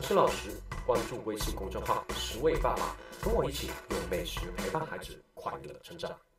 我是老石，关注微信公众号"10位爸爸"，跟我一起用美食陪伴孩子快乐成长。